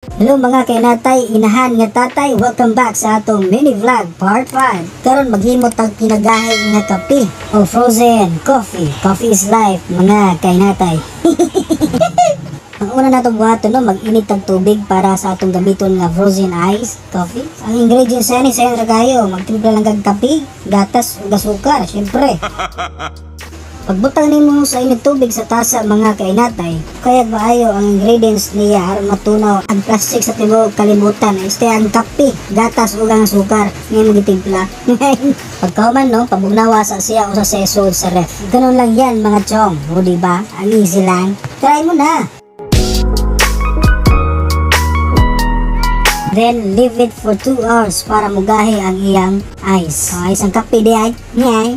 Hello mga kainatay, inahan nga tatay, welcome back sa atong mini vlog part 5. Karon maghimot ang pinagahay nga kape o frozen coffee. Coffee is life mga kainatay. Ang una natong buhaton no, mag-init ang tubig para sa atong gamiton nga frozen ice coffee. Ang ingredients ani sa ra kayo, magtimpla lang kag kape, gatas ug asukar, syempre. Pagbutang nimo sa init tubig sa tasa mga kainatay, kaya maayo ang ingredients niya aron matunaw ang plastic sa tibuok kalibutan. Este ang kape, gatas ug ang asukar nga magitimpla. Pagkahuman no, pabugnawa sa siya o sa sesod sa ref. Ganun lang yan mga chong, o diba? Ang easy lang. Try mo na. Then leave it for 2 hours para mugahi ang iyang ice. Ice ang kape di ay. Ngay.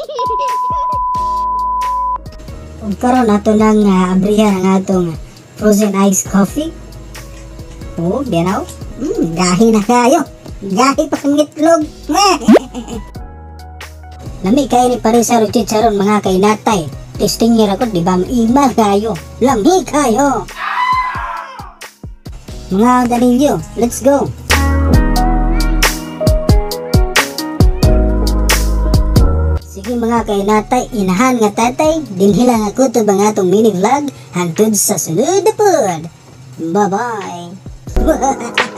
Karon nato nang abrihan ang atong frozen ice coffee. Oh, ganaw. Gahi na kayo. Gahi pa kang itlog. Lami kayo ni Parisa Chicharon mga kainatay. Testing niya ako, di ba? Imal kayo. Lami kayo. Mga daninyo, let's go. Sige mga kainatay, inahan nga tatay, dinhila nga kutob ang atong mini vlog, hangtod sa sunod na pod. Bye bye.